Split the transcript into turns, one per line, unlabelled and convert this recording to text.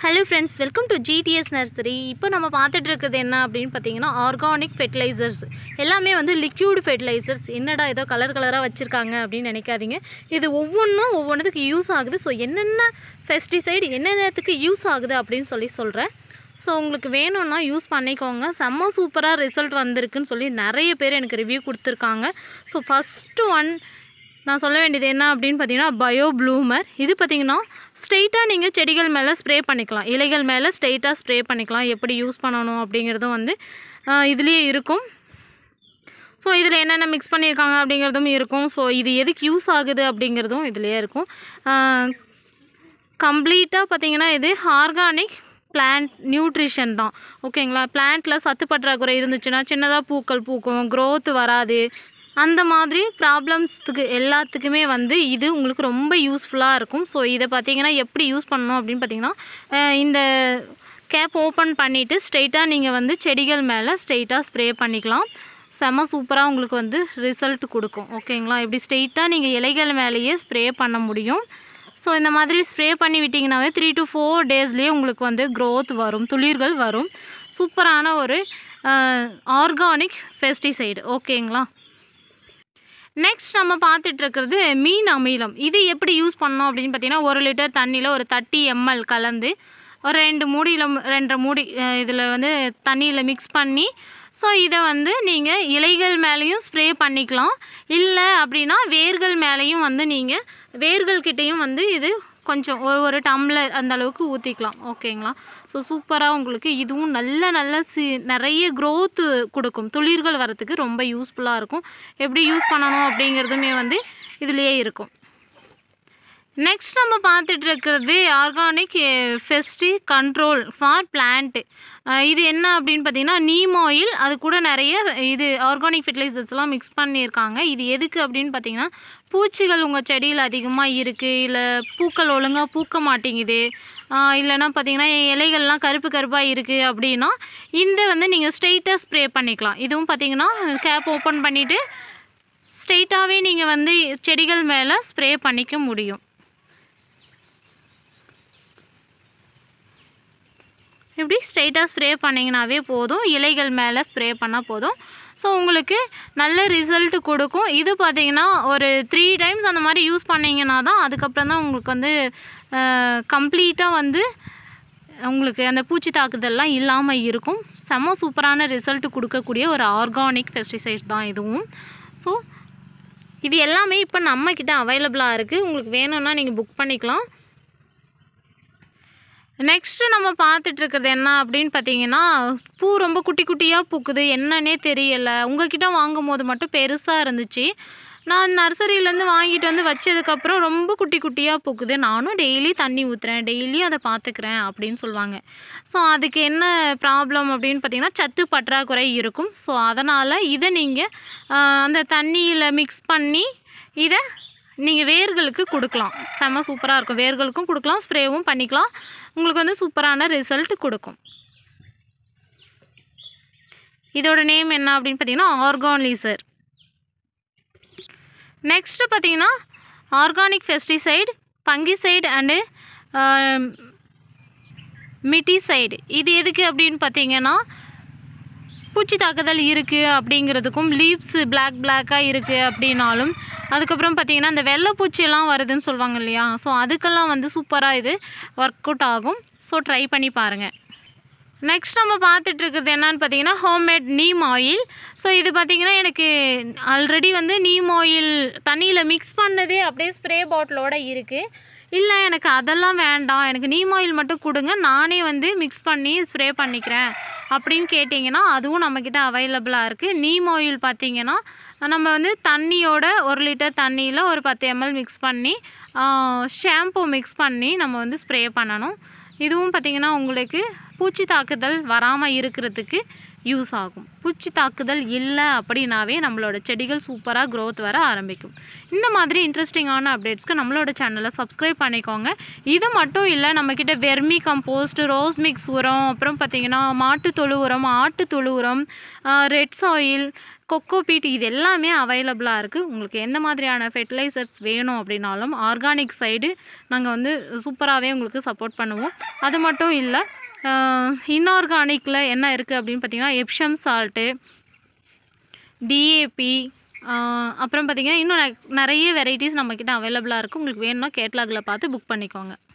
Hello friends, welcome to GTS Nursery. இப்போ நம்ம பார்த்துட்டு இருக்கிறது என்ன அப்படினு பாத்தீங்கன்னா ஆர்கானிக் ஃபெர்டிலைசர்ஸ். எல்லாமே வந்து லிக்விட் ஃபெர்டிலைசர்ஸ். என்னடா ஏதோ கலரா வச்சிருக்காங்க அப்படினு நினைக்காதீங்க. இது ஒவ்வொன்றுக்கு யூஸ் ஆகுது. சோ என்னென்ன பெஸ்டிசைட் என்னென்னத்துக்கு யூஸ் ஆகுது அப்படினு சொல்றேன். ஸோ உங்களுக்கு வேணும்னா யூஸ் பண்ணிக்கோங்க. செம்ம சூப்பராக ரிசல்ட் வந்திருக்குன்னு சொல்லி நிறைய பேர் எனக்கு ரிவ்யூ கொடுத்துருக்காங்க. ஸோ ஃபஸ்ட்டு ஒன் நான் சொல்ல வேண்டியது என்ன அப்படின்னு பார்த்தீங்கன்னா பயோ ப்ளூமர். இது பார்த்திங்கன்னா ஸ்ட்ரெயிட்டாக நீங்கள் செடிகள் மேலே ஸ்ப்ரே பண்ணிக்கலாம், இலைகள் மேலே ஸ்ட்ரெயிட்டாக ஸ்ப்ரே பண்ணிக்கலாம். எப்படி யூஸ் பண்ணணும் அப்படிங்கிறதும் வந்து இதுலேயே இருக்கும். ஸோ இதில் என்னென்ன மிக்ஸ் பண்ணியிருக்காங்க அப்படிங்கிறதும் இருக்கும். ஸோ இது எதுக்கு யூஸ் ஆகுது அப்படிங்கிறதும் இதுலேயே இருக்கும். கம்ப்ளீட்டாக பார்த்திங்கன்னா இது ஆர்கானிக் பிளான்ட் நியூட்ரிஷன் தான். ஓகேங்களா? பிளான்ட்டில் சத்து பற்றாக்குறை இருந்துச்சுன்னா சின்னதாக பூக்கள் பூக்கும், க்ரோத் வராது, அந்த மாதிரி ப்ராப்ளம்ஸுக்கு எல்லாத்துக்குமே வந்து இது உங்களுக்கு ரொம்ப யூஸ்ஃபுல்லாக இருக்கும். ஸோ இதை பார்த்திங்கன்னா எப்படி யூஸ் பண்ணணும் அப்படின்னு பார்த்திங்கன்னா இந்த கேப் ஓப்பன் பண்ணிவிட்டு ஸ்ட்ரெயிட்டாக நீங்கள் வந்து செடிகள் மேலே ஸ்ட்ரெயிட்டாக ஸ்ப்ரே பண்ணிக்கலாம். செம்ம சூப்பராக உங்களுக்கு வந்து ரிசல்ட் கொடுக்கும். ஓகேங்களா? இப்படி ஸ்ட்ரெயிட்டாக நீங்கள் இலைகள் மேலேயே ஸ்ப்ரே பண்ண முடியும். ஸோ இந்த மாதிரி ஸ்ப்ரே பண்ணி விட்டிங்கனாவே 3 to 4 டேஸ்லேயே உங்களுக்கு வந்து க்ரோத் வரும், துளிர்கள் வரும். சூப்பரான ஒரு ஆர்கானிக் பெஸ்டிசைடு. ஓகேங்களா? நெக்ஸ்ட் நம்ம பார்த்துட்ருக்கிறது மீன் அமிலம். இது எப்படி யூஸ் பண்ணோம் அப்படின்னு பார்த்தீங்கன்னா 1 லிட்டர் தண்ணியில் ஒரு 30 ml கலந்து ஒரு 2 மூடி இதில் வந்து தண்ணியில் மிக்ஸ் பண்ணி ஸோ இதை வந்து நீங்கள் இலைகள் மேலேயும் ஸ்ப்ரே பண்ணிக்கலாம். இல்லை அப்படின்னா வேர்கள் மேலேயும் வந்து நீங்கள் வேர்கள்கிட்டையும் வந்து இது கொஞ்சம் ஒரு டம்ளர் அந்த அளவுக்கு ஊற்றிக்கலாம். ஓகேங்களா? ஸோ சூப்பராக உங்களுக்கு இதுவும் நல்ல நிறைய க்ரோத்து கொடுக்கும். துளிர்கள் வரத்துக்கு ரொம்ப யூஸ்ஃபுல்லாக இருக்கும். எப்படி யூஸ் பண்ணணும் அப்படிங்கிறதுமே வந்து இதுலேயே இருக்கும். நெக்ஸ்ட் நம்ம பார்த்துட்டு இருக்கிறது organic pest control for plant. இது என்ன அப்படின்னு பார்த்தீங்கன்னா நீம் ஆயில், அது கூட நிறைய இது ஆர்கானிக் ஃபெர்டிலைசர்ஸ்லாம் மிக்ஸ் பண்ணியிருக்காங்க. இது எதுக்கு அப்படின்னு பார்த்தீங்கன்னா பூச்சிகள் உங்கள் செடியில் அதிகமாக இருக்குது, இல்லை பூக்கள் ஒழுங்காக பூக்க மாட்டேங்குது, இல்லைன்னா பார்த்தீங்கன்னா இலைகள்லாம் கருப்பாக இருக்குது அப்படின்னா இந்த வந்து நீங்கள் ஸ்ட்ரெயிட்டாக ஸ்ப்ரே பண்ணிக்கலாம். இதுவும் பார்த்தீங்கன்னா கேப் ஓப்பன் பண்ணிவிட்டு ஸ்ட்ரெயிட்டாகவே நீங்கள் வந்து செடிகள் மேலே ஸ்ப்ரே பண்ணிக்க முடியும். இப்படி ஸ்ட்ரெயிட்டாக ஸ்ப்ரே பண்ணிங்கனாவே போதும், இலைகள் மேலே ஸ்ப்ரே பண்ணால் போதும். ஸோ உங்களுக்கு நல்ல ரிசல்ட் கொடுக்கும். இது பார்த்திங்கன்னா ஒரு 3 டைம்ஸ் அந்த மாதிரி யூஸ் பண்ணிங்கன்னா தான் அதுக்கப்புறம் தான் உங்களுக்கு வந்து கம்ப்ளீட்டாக வந்து உங்களுக்கு அந்த பூச்சி தாக்குதல்லாம் இல்லாமல் இருக்கும். செம்ம சூப்பரான ரிசல்ட் கொடுக்கக்கூடிய ஒரு ஆர்கானிக் பெஸ்டிசைட் தான் இதுவும். ஸோ இது எல்லாமே இப்போ நம்மக்கிட்ட அவைலபிளாக இருக்குது. உங்களுக்கு வேணும்னா நீங்கள் புக் பண்ணிக்கலாம். நெக்ஸ்ட்டு நம்ம பார்த்துட்ருக்கிறது என்ன அப்படின்னு பார்த்தீங்கன்னா பூ ரொம்ப குட்டியாக பூக்குது, என்னன்னே தெரியலை. உங்கள்கிட்ட வாங்கும் போது மட்டும் பெருசாக இருந்துச்சு. நான் நர்சரியிலேருந்து வாங்கிட்டு வந்து வச்சதுக்கப்புறம் ரொம்ப குட்டியாக பூக்குது. நானும் டெய்லி தண்ணி ஊற்றுறேன், டெய்லி அதை பார்த்துக்கிறேன் அப்படின்னு சொல்லுவாங்க. ஸோ அதுக்கு என்ன ப்ராப்ளம் அப்படின்னு பார்த்தீங்கன்னா சத்து பற்றாக்குறை இருக்கும். ஸோ அதனால் இதை நீங்கள் அந்த தண்ணியில் மிக்ஸ் பண்ணி இதை நீங்கள் வேர்களுக்கு கொடுக்கலாம். செம்ம சூப்பராக இருக்கும். வேர்களுக்கும் கொடுக்கலாம், ஸ்ப்ரேவும் பண்ணிக்கலாம். உங்களுக்கு வந்து சூப்பரான ரிசல்ட் கொடுக்கும். இதோட நேம் என்ன அப்படின்னு பார்த்தீங்கன்னா ஆர்கானிசர். நெக்ஸ்ட்டு பார்த்தீங்கன்னா organic pesticide, fungicide and miticide. இது எதுக்கு அப்படின்னு பார்த்தீங்கன்னா பூச்சி தாக்குதல் இருக்குது அப்படிங்கிறதுக்கும், லீவ்ஸு பிளாக்காக இருக்குது அப்படின்னாலும், அதுக்கப்புறம் பார்த்திங்கன்னா இந்த வெள்ளைப்பூச்சியெல்லாம் வருதுன்னு சொல்லுவாங்க இல்லையா, ஸோ அதுக்கெல்லாம் வந்து சூப்பராக இது ஒர்க் அவுட் ஆகும். ஸோ ட்ரை பண்ணி பாருங்கள். நெக்ஸ்ட் நம்ம பார்த்துட்ருக்கிறது என்னன்னு பார்த்தீங்கன்னா ஹோம்மேட் நீம் ஆயில். ஸோ இது பார்த்திங்கன்னா எனக்கு ஆல்ரெடி வந்து நீம் ஆயில் தண்ணியில் மிக்ஸ் பண்ணதே அப்படியே ஸ்ப்ரே பாட்டிலோடு இருக்குது. இல்லை எனக்கு அதெல்லாம் வேண்டாம், எனக்கு நீம் ஆயில் மட்டும் கொடுங்க, நானே வந்து மிக்ஸ் பண்ணி ஸ்ப்ரே பண்ணிக்கிறேன் அப்படின்னு கேட்டிங்கன்னா அதுவும் நம்மக்கிட்ட அவைலபிளாக இருக்குது. நீம் ஆயில் பார்த்திங்கன்னா நம்ம வந்து தண்ணியோட 1 லிட்டர் தண்ணியில் ஒரு 10 ml மிக்ஸ் பண்ணி ஷாம்பு மிக்ஸ் பண்ணி நம்ம வந்து ஸ்ப்ரே பண்ணணும். இதுவும் பார்த்திங்கன்னா உங்களுக்கு பூச்சி தாக்குதல் வராமல் இருக்கிறதுக்கு யூஸ் ஆகும். பூச்சி தாக்குதல் இல்லை அப்படின்னாவே நம்மளோட செடிகள் சூப்பராக க்ரோத் வர ஆரம்பிக்கும். இந்த மாதிரி இன்ட்ரெஸ்டிங்கான அப்டேட்ஸ்க்கு நம்மளோட சேனலை சப்ஸ்கிரைப் பண்ணிக்கோங்க. இது மட்டும் இல்லை, நம்மக்கிட்ட வெர்மி கம்போஸ்ட், ரோஸ் மிக்ஸ் உரம், அப்புறம் பார்த்திங்கன்னா மாட்டுத்தொழு உரம், ஆட்டுத்தொழு உரம், ரெட் சாயில், கொக்கோ பீட், இது எல்லாமே அவைலபிளாக இருக்குது. உங்களுக்கு எந்த மாதிரியான ஃபெர்டிலைசர்ஸ் வேணும் அப்படின்னாலும் ஆர்கானிக் சைடு நாங்கள் வந்து சூப்பராகவே உங்களுக்கு சப்போர்ட் பண்ணுவோம். அது மட்டும் இல்லை, இன்ஆர்கானிக்கில் என்ன இருக்குது அப்படின்னு பார்த்திங்கன்னா எப்சம் சால்ட்டு, டிஏபி, அப்புறம் பார்த்திங்கன்னா இன்னும் நிறைய வெரைட்டிஸ் நம்மக்கிட்ட அவைலபிளாக இருக்குது. உங்களுக்கு வேணும்னா கேட்லாகில் பார்த்து புக் பண்ணிக்கோங்க.